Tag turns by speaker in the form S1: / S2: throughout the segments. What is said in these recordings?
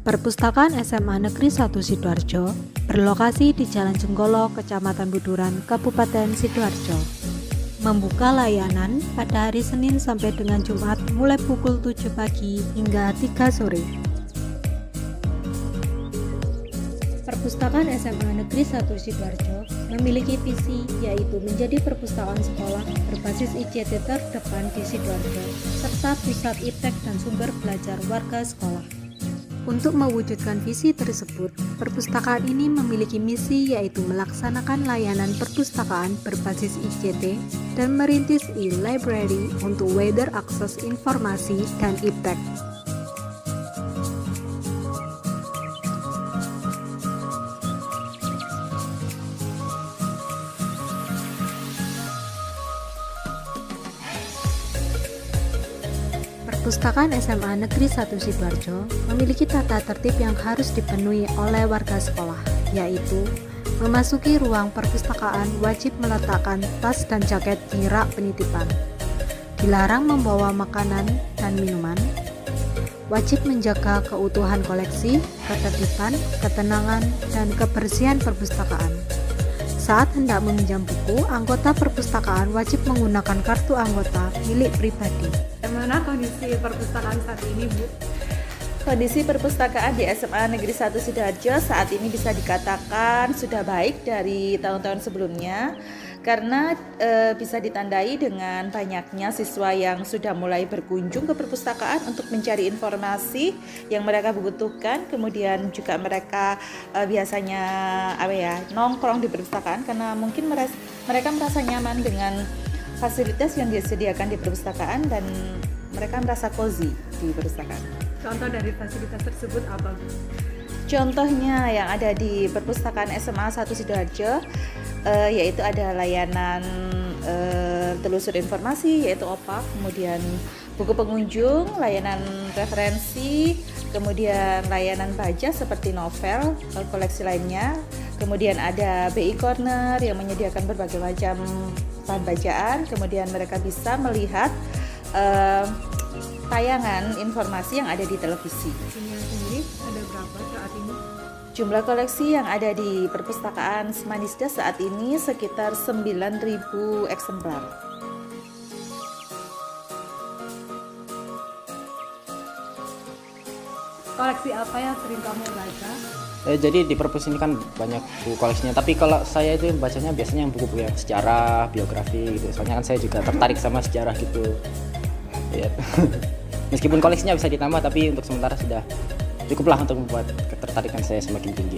S1: Perpustakaan SMA Negeri 1 Sidoarjo berlokasi di Jalan Jenggolo, Kecamatan Buduran, Kabupaten Sidoarjo. Membuka layanan pada hari Senin sampai dengan Jumat mulai pukul 7 pagi hingga 3 sore. Perpustakaan SMA Negeri 1 Sidoarjo memiliki visi yaitu menjadi perpustakaan sekolah berbasis ICT terdepan di Sidoarjo serta pusat iptek dan sumber belajar warga sekolah. Untuk mewujudkan visi tersebut, perpustakaan ini memiliki misi yaitu melaksanakan layanan perpustakaan berbasis ICT dan merintis e-library untuk wider akses informasi dan iptek. Perpustakaan SMA Negeri 1 Sidoarjo memiliki tata tertib yang harus dipenuhi oleh warga sekolah, yaitu memasuki ruang perpustakaan wajib meletakkan tas dan jaket di rak penitipan, dilarang membawa makanan dan minuman, wajib menjaga keutuhan koleksi, ketertiban, ketenangan, dan kebersihan perpustakaan. Saat hendak meminjam buku, anggota perpustakaan wajib menggunakan kartu anggota milik pribadi.
S2: Bagaimana kondisi perpustakaan saat ini, Bu?
S3: Kondisi perpustakaan di SMA Negeri 1 Sidoarjo saat ini bisa dikatakan sudah baik dari tahun-tahun sebelumnya karena bisa ditandai dengan banyaknya siswa yang sudah mulai berkunjung ke perpustakaan untuk mencari informasi yang mereka butuhkan. Kemudian juga mereka biasanya nongkrong di perpustakaan karena mungkin mereka merasa nyaman dengan fasilitas yang disediakan di perpustakaan dan mereka merasa cozy di perpustakaan.
S2: Contoh dari fasilitas tersebut apa, Bu?
S3: Contohnya yang ada di perpustakaan SMA 1 Sidoarjo yaitu ada layanan telusur informasi yaitu OPAK, kemudian buku pengunjung, layanan referensi, kemudian layanan baca seperti novel, koleksi lainnya, kemudian ada BI Corner yang menyediakan berbagai macam bahan bacaan, kemudian mereka bisa melihat tayangan informasi yang ada di televisi.
S2: Jumlah sendiri ada berapa saat ini?
S3: Jumlah koleksi yang ada di perpustakaan Semanisda saat ini sekitar 9.000 eksemplar.
S2: Koleksi apa yang sering kamu baca?
S4: Jadi di perpus ini kan banyak buku koleksinya, tapi kalau saya itu bacanya biasanya yang buku-buku yang sejarah, biografi gitu. Soalnya kan saya juga tertarik sama sejarah gitu. Ya. Meskipun koleksinya bisa ditambah, tapi untuk sementara sudah cukuplah untuk membuat ketertarikan saya semakin tinggi.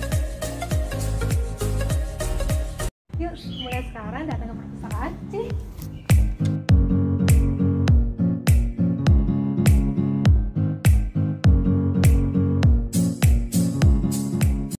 S2: Yuk, mulai sekarang datang ke perpustakaan. Sini.